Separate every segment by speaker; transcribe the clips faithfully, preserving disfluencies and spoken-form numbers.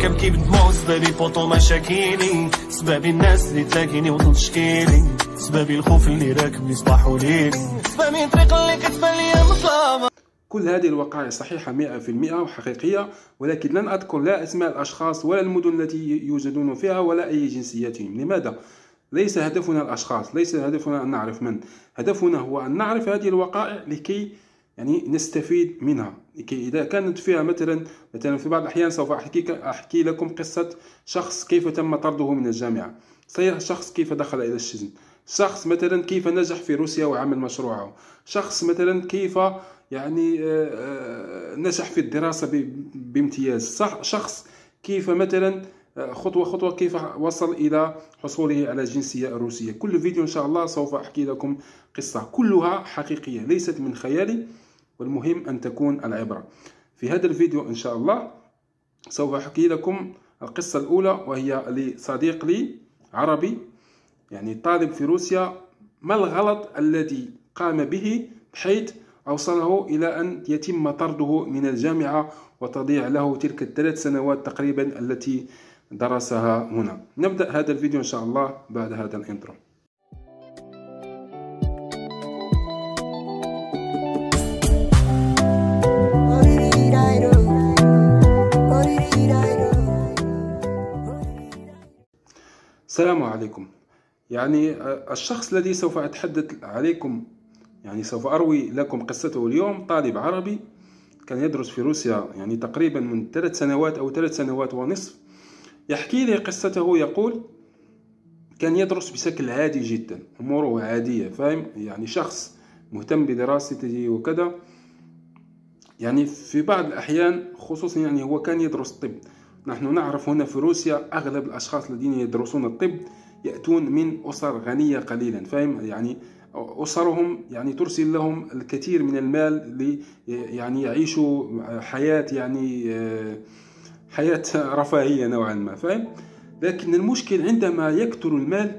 Speaker 1: كنبكي بدموع سبابي بوطو مشاكيني، سبابي الناس اللي تلاقيني وتشكيلي، سبابي الخوف اللي راكبني صباح وليل، سبابي الطريق اللي كتبان ليا مظلمة.
Speaker 2: كل هذه الوقائع صحيحة مئة في المئة وحقيقية، ولكن لن أذكر لا أسماء الأشخاص ولا المدن التي يوجدون فيها ولا أي جنسياتهم. لماذا؟ ليس هدفنا الأشخاص، ليس هدفنا أن نعرف من، هدفنا هو أن نعرف هذه الوقائع لكي يعني نستفيد منها، لكي إذا كانت فيها مثلا مثلا في بعض الأحيان سوف أحكي أحكي لكم قصة شخص كيف تم طرده من الجامعة، شخص كيف دخل إلى السجن، شخص مثلا كيف نجح في روسيا وعمل مشروعه، شخص مثلا كيف يعني نجح في الدراسة بامتياز، شخص كيف مثلا خطوة خطوة كيف وصل إلى حصوله على الجنسية الروسية. كل فيديو إن شاء الله سوف أحكي لكم قصة كلها حقيقية ليست من خيالي، والمهم أن تكون العبرة. في هذا الفيديو إن شاء الله سوف أحكي لكم القصة الأولى، وهي لصديق لي عربي يعني طالب في روسيا، ما الغلط الذي قام به بحيث أوصله إلى أن يتم طرده من الجامعة وتضيع له تلك الثلاث سنوات تقريبا التي درسها هنا. نبدأ هذا الفيديو إن شاء الله بعد هذا الانترو. السلام عليكم. يعني الشخص الذي سوف أتحدث عليكم يعني سوف أروي لكم قصته اليوم طالب عربي كان يدرس في روسيا يعني تقريبا من ثلاث سنوات أو ثلاث سنوات ونصف. يحكي لي قصته، يقول كان يدرس بشكل عادي جدا، أموره عادية، فاهم يعني شخص مهتم بدراسته وكذا. يعني في بعض الأحيان خصوصا يعني هو كان يدرس الطب. نحن نعرف هنا في روسيا أغلب الأشخاص الذين يدرسون الطب يأتون من أسر غنية قليلا، فاهم يعني أسرهم يعني ترسل لهم الكثير من المال لي يعني يعيشوا حياة يعني حياة رفاهية نوعا ما، فاهم. لكن المشكل عندما يكثر المال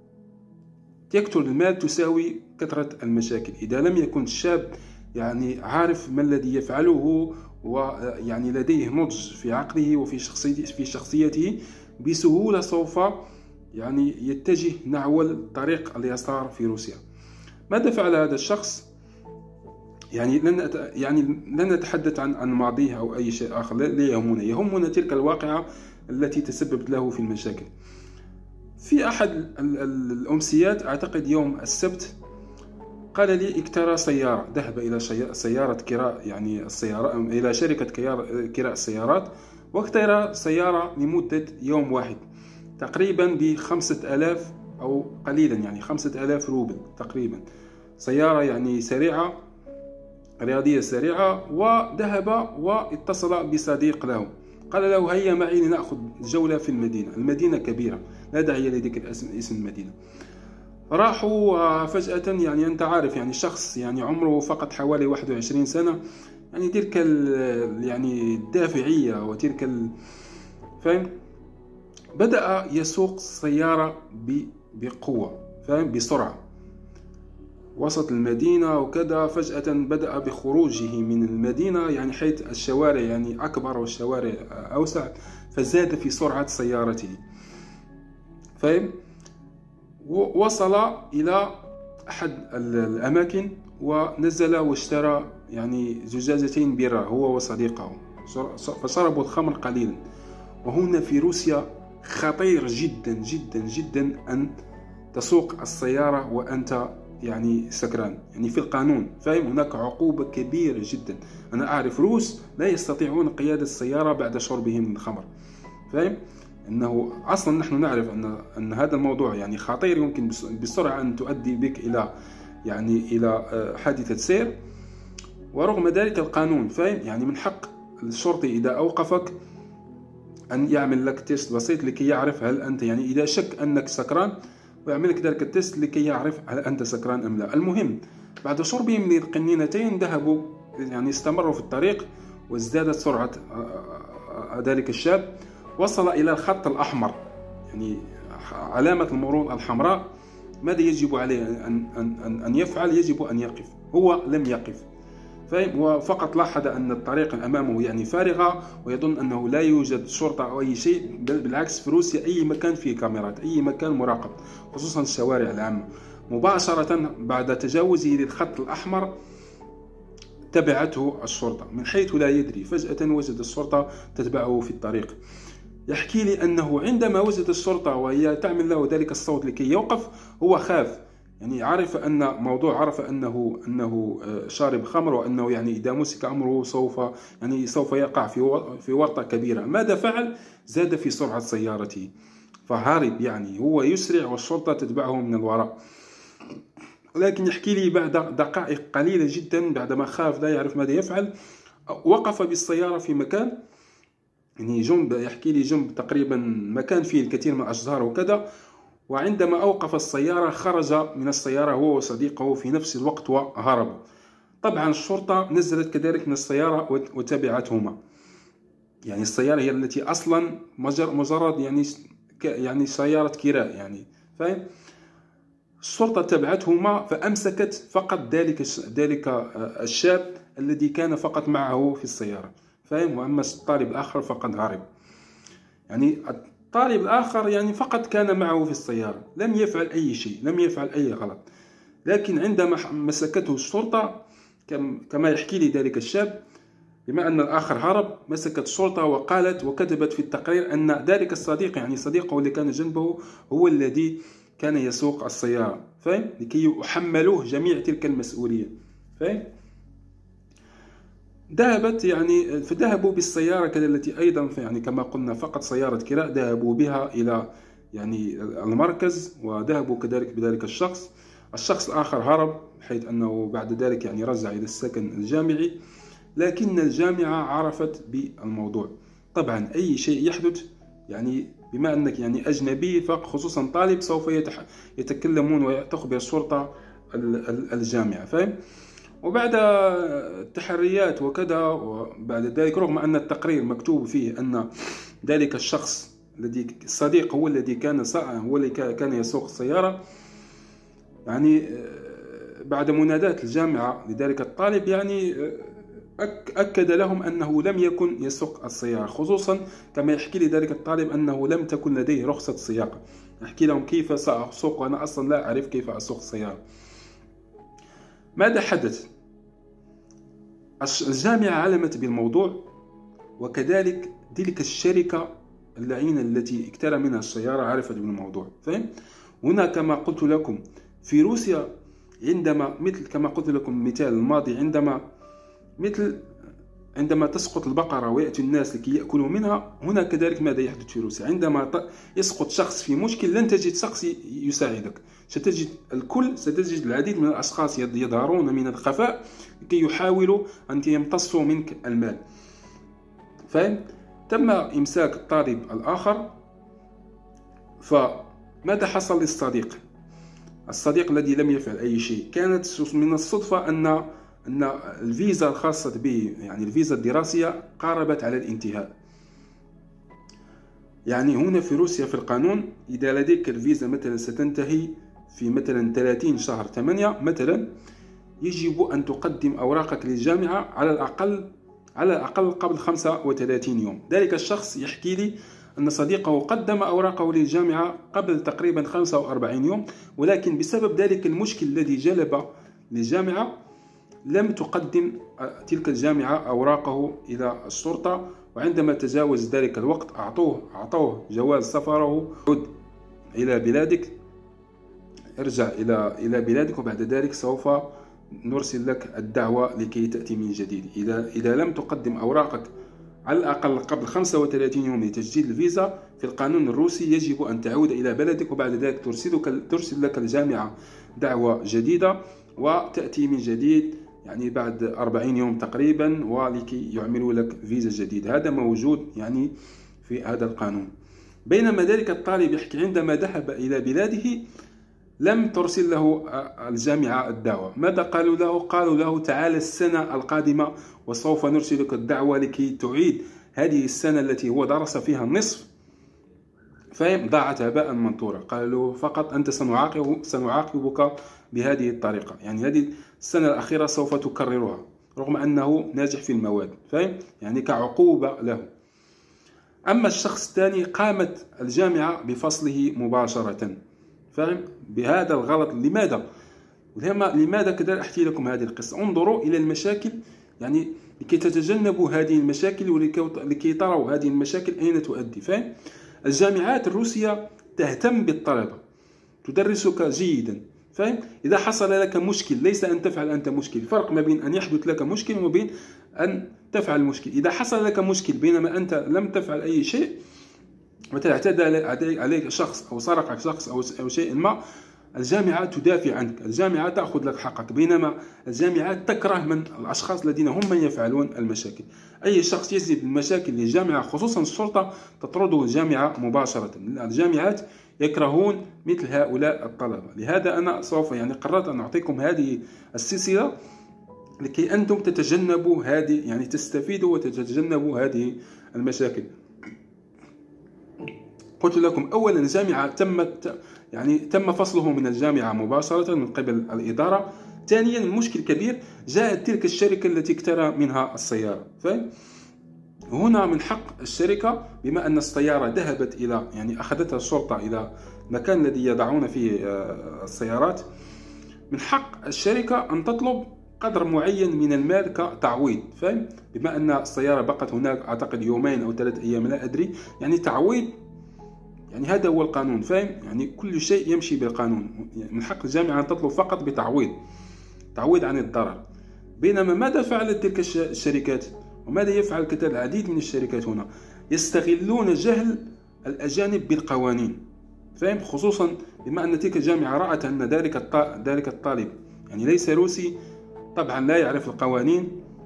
Speaker 2: يكثر المال تساوي كثرة المشاكل. إذا لم يكن الشاب يعني عارف ما الذي يفعله ويعني لديه نضج في عقله وفي شخصيته في شخصيته بسهولة سوف يعني يتجه نحو الطريق اليسار في روسيا. ماذا فعل هذا الشخص؟ يعني لن يعني لن نتحدث عن عن ماضيه او اي شيء اخر، لا يهمنا، يهمنا تلك الواقعة التي تسببت له في المشاكل. في احد الامسيات اعتقد يوم السبت قال لي اكترى سيارة، ذهب الى سيارة كراء يعني السيارة الى شركة كراء السيارات، واكترى سيارة لمدة يوم واحد تقريبا بخمسة آلاف أو قليلا يعني خمسة آلاف روبل تقريبا، سيارة يعني سريعة رياضية سريعة. وذهب واتصل بصديق له قال له هيا معي لنأخذ جولة في المدينة، المدينة كبيرة لا داعي لذكر اسم المدينة. راحوا فجأة يعني أنت عارف يعني شخص يعني عمره فقط حوالي واحد وعشرين سنة، يعني تلك يعني الدافعية وتلك فاهم، بدأ يسوق السيارة بقوة، فاهم، بسرعة وسط المدينة وكذا. فجأة بدأ بخروجه من المدينة يعني حيث الشوارع يعني أكبر والشوارع أوسع، فزاد في سرعة سيارته، فاهم. وصل إلى أحد الأماكن ونزل واشترى يعني زجاجتين بيرة هو وصديقه، فشربوا الخمر قليلا. وهنا في روسيا خطير جدا جدا جدا أن تسوق السيارة وأنت يعني سكران، يعني في القانون، فاهم، هناك عقوبة كبيرة جدا. أنا أعرف روس لا يستطيعون قيادة السيارة بعد شربهم الخمر، فاهم، أنه أصلا نحن نعرف أن أن هذا الموضوع يعني خطير، يمكن بسرعة أن تؤدي بك إلى يعني إلى حادثة سير. ورغم ذلك القانون، فاهم، يعني من حق الشرطي إذا أوقفك أن يعمل لك تيست بسيط لكي يعرف هل أنت يعني إذا شك أنك سكران، ويعمل لك ذلك التيست لكي يعرف هل أنت سكران أم لا. المهم بعد شربهم للقنينتين ذهبوا يعني استمروا في الطريق، وازدادت سرعة ذلك الشاب. وصل إلى الخط الأحمر يعني علامة المرور الحمراء. ماذا يجب عليه أن, أن, أن يفعل؟ يجب أن يقف. هو لم يقف، فاهم؟ وفقط لاحظ أن الطريق أمامه يعني فارغة، ويظن أنه لا يوجد شرطة أو أي شيء، بل بالعكس في روسيا أي مكان فيه كاميرات، أي مكان مراقب، خصوصا الشوارع العامة. مباشرة بعد تجاوزه للخط الأحمر تبعته الشرطة من حيث لا يدري، فجأة وجد الشرطة تتبعه في الطريق. يحكي لي أنه عندما وجد الشرطة وهي تعمل له ذلك الصوت لكي يوقف، هو خاف، يعني عرف أن موضوع عرف أنه أنه شارب خمر، وأنه يعني إذا مسك أمره سوف يعني سوف يقع في في ورطة كبيرة. ماذا فعل؟ زاد في سرعة سيارته فهرب، يعني هو يسرع والشرطة تتبعه من الوراء. لكن يحكي لي بعد دقائق قليلة جدا بعدما خاف لا يعرف ماذا يفعل، وقف بالسيارة في مكان يعني جنب، يحكي لي جنب تقريبا مكان فيه الكثير من الأشجار وكذا. وعندما أوقف السيارة خرج من السيارة هو وصديقه في نفس الوقت وهرب. طبعا الشرطة نزلت كذلك من السيارة وتبعتهما، يعني السيارة هي التي أصلا مجرد يعني يعني سيارة كراء، يعني فاهم؟ الشرطة تبعتهما فأمسكت فقط ذلك ذلك الشاب الذي كان فقط معه في السيارة، فاهم؟ وأما الطالب الآخر فقد هرب. يعني الطالب الآخر يعني فقط كان معه في السيارة، لم يفعل أي شيء، لم يفعل أي غلط. لكن عندما مسكته الشرطة كما يحكي لي ذلك الشاب، بما أن الآخر هرب، مسكت الشرطة وقالت وكتبت في التقرير أن ذلك الصديق يعني صديقه اللي كان جنبه هو الذي كان يسوق السيارة، فاهم؟ لكي يحملوه جميع تلك المسؤولية، فاهم؟ ذهبت يعني فذهبوا بالسيارة كذا التي أيضا يعني كما قلنا فقط سيارة كراء، ذهبوا بها إلى يعني المركز وذهبوا كذلك بذلك الشخص. الشخص الآخر هرب، حيث أنه بعد ذلك يعني رجع إلى السكن الجامعي، لكن الجامعة عرفت بالموضوع. طبعا أي شيء يحدث يعني بما أنك يعني أجنبي فخصوصا طالب سوف يتكلمون وتخبر الشرطة الجامعة، فاهم؟ وبعد التحريات وكذا وبعد ذلك، رغم أن التقرير مكتوب فيه أن ذلك الشخص الذي الصديق هو الذي كان هو الذي كان يسوق السيارة، يعني بعد مناداة الجامعة لذلك الطالب يعني أكد لهم أنه لم يكن يسوق السيارة، خصوصا كما يحكي لي ذلك الطالب أنه لم تكن لديه رخصة سياقة. يحكي لهم كيف سأسوق وأنا أصلا لا أعرف كيف أسوق السيارة. ماذا حدث؟ الجامعة علمت بالموضوع، وكذلك تلك الشركة اللعينة التي اقترى منها السيارة عرفت بالموضوع، فهم؟ هنا كما قلت لكم في روسيا عندما مثل كما قلت لكم المثال الماضي، عندما مثل عندما تسقط البقرة ويأتي الناس لكي يأكلوا منها، هنا كذلك ماذا يحدث في روسيا؟ عندما يسقط شخص في مشكل لن تجد شخص يساعدك، ستجد الكل ستجد العديد من الأشخاص يظهرون من الخفاء لكي يحاولوا أن يمتصوا منك المال، فاهم؟ تم إمساك الطالب الآخر. فماذا حصل للصديق؟ الصديق الذي لم يفعل أي شيء، كانت من الصدفة أن أن الفيزا الخاصة به يعني الفيزا الدراسية قاربت على الانتهاء. يعني هنا في روسيا في القانون إذا لديك الفيزا مثلا ستنتهي في مثلا ثلاثين شهر ثمانية مثلا، يجب أن تقدم أوراقك للجامعة على الأقل على الأقل قبل خمسة وثلاثين يوم. ذلك الشخص يحكي لي أن صديقه قدم أوراقه للجامعة قبل تقريبا خمسة وأربعين يوم، ولكن بسبب ذلك المشكل الذي جلب للجامعة لم تقدم تلك الجامعة أوراقه إلى الشرطة، وعندما تجاوز ذلك الوقت أعطوه أعطوه جواز سفره. عد إلى بلادك، ارجع إلى إلى بلادك، وبعد ذلك سوف نرسل لك الدعوة لكي تأتي من جديد. إذا إذا لم تقدم أوراقك على الأقل قبل خمسة وثلاثين يوم لتجديد الفيزا، في القانون الروسي يجب أن تعود إلى بلدك، وبعد ذلك ترسلك ترسل لك الجامعة دعوة جديدة وتأتي من جديد يعني بعد أربعين يوم تقريبا، ولكي يعملوا لك فيزا جديد. هذا موجود يعني في هذا القانون. بينما ذلك الطالب يحكي عندما ذهب إلى بلاده لم ترسل له الجامعة الدعوة. ماذا قالوا له؟ قالوا له تعال السنة القادمة وسوف نرسلك الدعوة لكي تعيد هذه السنة التي هو درس فيها النصف، فهم؟ ضاعت هباء منثورا. قالوا فقط أنت سنعاقب سنعاقبك بهذه الطريقة، يعني هذه السنة الأخيرة سوف تكررها. رغم أنه ناجح في المواد، فاهم؟ يعني كعقوبة له. أما الشخص الثاني قامت الجامعة بفصله مباشرة، فاهم؟ بهذا الغلط. لماذا؟ لماذا كذا؟ أحكي لكم هذه القصة. انظروا إلى المشاكل، يعني لكي تتجنبوا هذه المشاكل ولكي تروا هذه المشاكل أين تؤدي، فاهم؟ الجامعات الروسية تهتم بالطلبة، تدرسك جيدا، فاهم؟ إذا حصل لك مشكل، ليس أن تفعل أنت مشكل، فرق ما بين أن يحدث لك مشكل وما بين أن تفعل مشكل. إذا حصل لك مشكل بينما أنت لم تفعل أي شيء، مثلا اعتدى عليك شخص أو سرقك شخص أو شيء ما، الجامعة تدافع عنك، الجامعة تأخذ لك حقك، بينما الجامعات تكره من الأشخاص الذين هم من يفعلون المشاكل. أي شخص يجلب المشاكل للجامعة خصوصا الشرطة تطرده الجامعة مباشرة. الجامعات يكرهون مثل هؤلاء الطلبة. لهذا أنا سوف يعني قررت أن أعطيكم هذه السلسلة لكي أنتم تتجنبوا هذه، يعني تستفيدوا وتتجنبوا هذه المشاكل. قلت لكم أولا الجامعة تم يعني تم فصله من الجامعة مباشرة من قبل الإدارة. ثانيا المشكل كبير، جاءت تلك الشركة التي اقترى منها السيارة، فاهم؟ هنا من حق الشركة، بما أن السيارة ذهبت إلى يعني أخذتها الشرطة إلى المكان الذي يضعون فيه السيارات، من حق الشركة أن تطلب قدر معين من المال كتعويض، فاهم؟ بما أن السيارة بقت هناك أعتقد يومين أو ثلاثة أيام لا أدري، يعني تعويض، يعني هذا هو القانون، فاهم؟ يعني كل شيء يمشي بالقانون. يعني من حق الجامعة أن تطلب فقط بتعويض، تعويض عن الضرر. بينما ماذا فعلت تلك الشركات وماذا يفعل كثير العديد من الشركات هنا؟ يستغلون جهل الأجانب بالقوانين، فاهم؟ خصوصا بما أن تلك الجامعة رأت أن ذلك ذلك الطالب يعني ليس روسي، طبعا لا يعرف القوانين،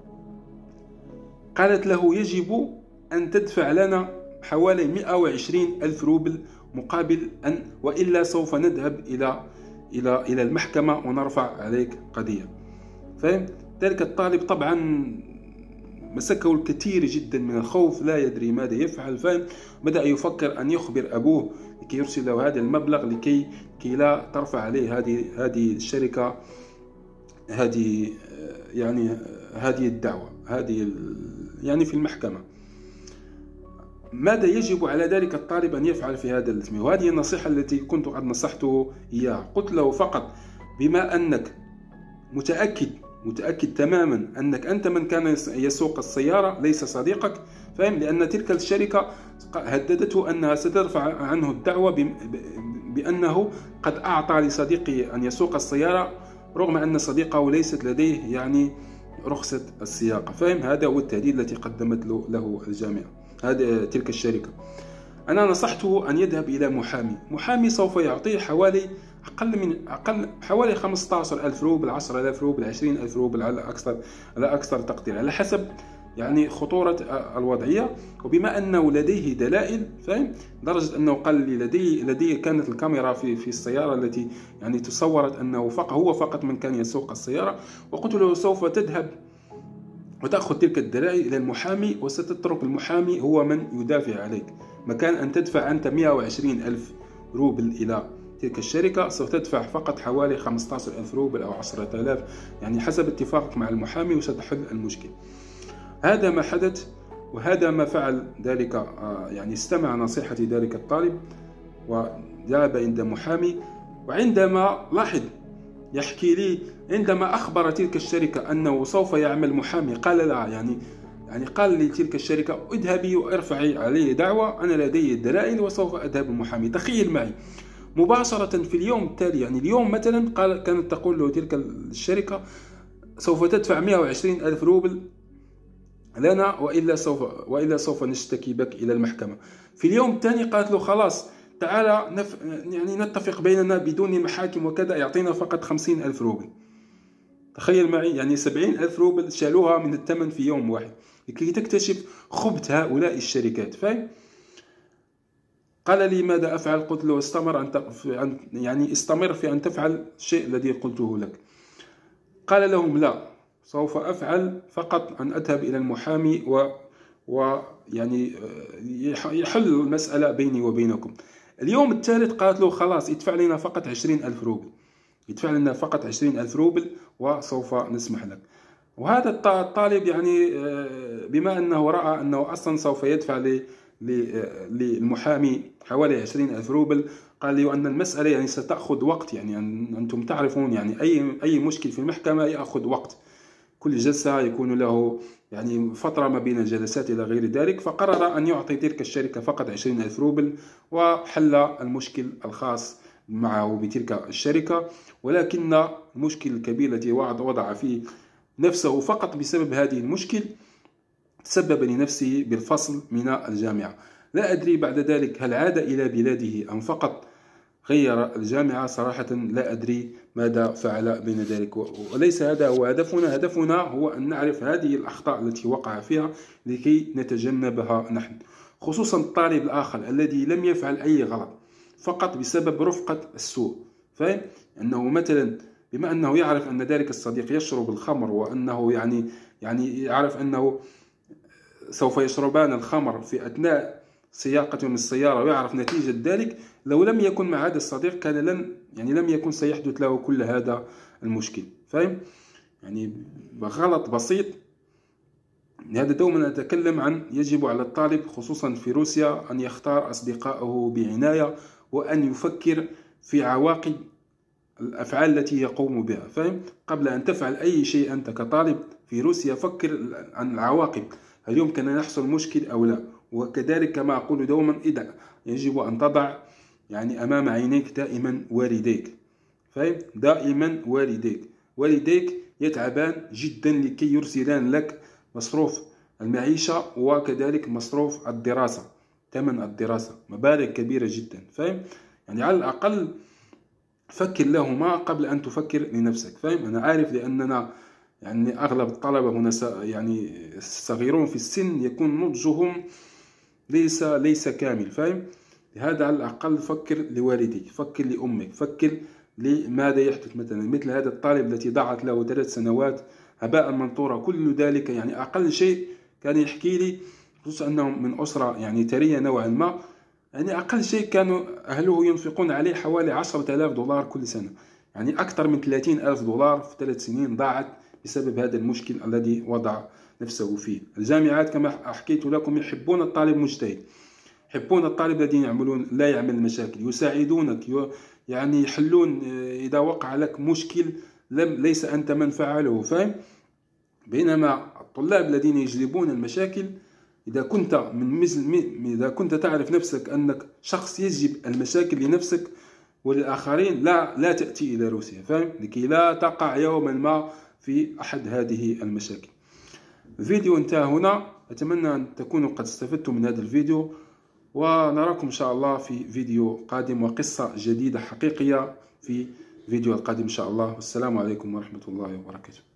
Speaker 2: قالت له يجب أن تدفع لنا حوالي مئة وعشرين ألف روبل مقابل أن، وإلا سوف نذهب إلى إلى إلى المحكمة ونرفع عليك قضية، فاهم؟ ذلك الطالب طبعا مسكه الكثير جدا من الخوف، لا يدري ماذا يفعل، فاهم؟ بدأ يفكر أن يخبر أبوه لكي يرسل له هذا المبلغ لكي كي لا ترفع عليه هذه هذه الشركة هذه يعني هذه الدعوة هذه يعني في المحكمة. ماذا يجب على ذلك الطالب أن يفعل في هذا الاسم؟ وهذه النصيحة التي كنت قد نصحته إياها. قلت له فقط بما أنك متأكد متأكد تماما أنك أنت من كان يسوق السيارة ليس صديقك، فاهم؟ لأن تلك الشركة هددته أنها سترفع عنه الدعوة بأنه قد أعطى لصديقه أن يسوق السيارة رغم أن صديقه ليست لديه يعني رخصة السياقة، فاهم؟ هذا هو التهديد التي قدمت له, له الجامعة هذا تلك الشركة. أنا نصحته أن يذهب إلى محامي، محامي سوف يعطيه حوالي أقل من أقل حوالي خمسة عشر ألف روبل، عشرة آلاف روبل، عشرين ألف روبل على أكثر على أكثر تقدير، على حسب يعني خطورة الوضعية. وبما أنه لديه دلائل، فاهم؟ لدرجة أنه قال لي لدي لدي كانت الكاميرا في في السيارة التي يعني تصورت أنه فقط هو فقط من كان يسوق السيارة. وقلت له سوف تذهب وتأخذ تلك الدلائل إلى المحامي، وستترك المحامي هو من يدافع عليك، مكان أن تدفع أنت مئة وعشرين ألف روبل إلى تلك الشركة سوف تدفع فقط حوالي خمسة عشر ألف روبل أو عشرة آلاف، يعني حسب اتفاقك مع المحامي، وستحل المشكل. هذا ما حدث وهذا ما فعل ذلك، يعني استمع نصيحة ذلك الطالب وذهب عند محامي. وعندما لاحظ يحكي لي عندما أخبر تلك الشركة أنه سوف يعمل محامي، قال لا يعني يعني قال لي تلك الشركة اذهبي وارفعي عليه دعوة، أنا لدي الدلائل وسوف أذهب المحامي. تخيل معي مباشرة في اليوم التالي، يعني اليوم مثلا قال كانت تقول له تلك الشركة سوف تدفع مئة وعشرين ألف روبل لنا وإلا سوف وإلا سوف نشتكي بك إلى المحكمة. في اليوم الثاني قالت له خلاص تعالى نف... يعني نتفق بيننا بدون محاكم وكذا، يعطينا فقط خمسين ألف روبل. تخيل معي يعني سبعين ألف روبل شالوها من الثمن في يوم واحد لكي تكتشف خبث هؤلاء الشركات، فاهم؟ قال لي ماذا أفعل؟ قلت له استمر أن تف... يعني استمر في أن تفعل الشيء الذي قلته لك. قال لهم لا، سوف أفعل فقط أن أذهب إلى المحامي و ويعني يحل المسألة بيني وبينكم. اليوم الثالث قالت له خلاص ادفع لنا فقط عشرين ألف روبل، يدفع لنا فقط عشرين ألف روبل وسوف نسمح لك. وهذا الطالب يعني بما أنه رأى أنه أصلا سوف يدفع للمحامي حوالي عشرين ألف روبل، قال لي أن المسألة يعني ستأخذ وقت، يعني أنتم تعرفون يعني أي أي مشكل في المحكمة يأخذ وقت، كل جلسة يكون له يعني فترة ما بين الجلسات إلى غير ذلك. فقرر أن يعطي تلك الشركة فقط عشرين ألف روبل وحل المشكل الخاص معه بتلك الشركة. ولكن المشكل الكبير الذي وضع فيه نفسه فقط بسبب هذه المشكل تسبب لنفسه بالفصل من الجامعة. لا أدري بعد ذلك هل عاد إلى بلاده أم فقط غير الجامعة، صراحة لا أدري ماذا فعل بين ذلك. وليس هذا هو هدفنا، هدفنا هو أن نعرف هذه الأخطاء التي وقع فيها لكي نتجنبها نحن، خصوصا الطالب الآخر الذي لم يفعل أي غلط فقط بسبب رفقة السوء. فاهم؟ أنه مثلا بما أنه يعرف أن ذلك الصديق يشرب الخمر، وأنه يعني يعني يعرف أنه سوف يشربان الخمر في أثناء سياقتهم السيارة، ويعرف نتيجة ذلك، لو لم يكن مع هذا الصديق كان لن يعني لم يكن سيحدث له كل هذا المشكل. فاهم؟ يعني غلط بسيط. هذا دوما أتكلم عن يجب على الطالب خصوصا في روسيا أن يختار أصدقائه بعناية، وأن يفكر في عواقب الأفعال التي يقوم بها. فاهم؟ قبل أن تفعل أي شيء أنت كطالب في روسيا فكر عن العواقب، هل يمكن أن يحصل مشكل أو لا. وكذلك كما أقول دوما إذا يجب أن تضع يعني أمام عينيك دائما والديك. فاهم؟ دائما والديك والديك يتعبان جدا لكي يرسلان لك مصروف المعيشة وكذلك مصروف الدراسة، ثمن الدراسة مبالغ كبيرة جدا. فاهم؟ يعني على الأقل فكر لهما قبل أن تفكر لنفسك. فاهم؟ أنا عارف لأننا يعني أغلب الطلبة هنا يعني صغيرون في السن يكون نضجهم ليس ليس كامل. فاهم؟ لهذا على الأقل فكر لوالديك، فكر لأمك، فكر لماذا يحدث مثلا مثل هذا الطالب التي ضاعت له ثلاث سنوات هباء منثورا. كل ذلك يعني أقل شيء كان يحكي لي، خصوصا أنه من أسرة يعني ثرية نوعا ما، يعني أقل شيء كانوا أهله ينفقون عليه حوالي عشرة آلاف دولار كل سنة، يعني أكثر من ثلاثين ألف دولار في ثلاث سنين ضاعت بسبب هذا المشكل الذي وضع نفسه فيه. الجامعات كما حكيت لكم يحبون الطالب مجتهد، يحبون الطالب الذين يعملون لا يعمل مشاكل، يساعدونك، يعني يحلون إذا وقع لك مشكل لم ليس أنت من فعله. فاهم؟ بينما الطلاب الذين يجلبون المشاكل، إذا كنت من مثل إذا كنت تعرف نفسك أنك شخص يجلب المشاكل لنفسك وللآخرين، لا لا تأتي إلى روسيا. فاهم؟ لكي لا تقع يوما ما في أحد هذه المشاكل. الفيديو انتهى هنا، أتمنى أن تكونوا قد استفدتم من هذا الفيديو، ونراكم إن شاء الله في فيديو قادم وقصة جديدة حقيقية في فيديو القادم إن شاء الله. والسلام عليكم ورحمة الله وبركاته.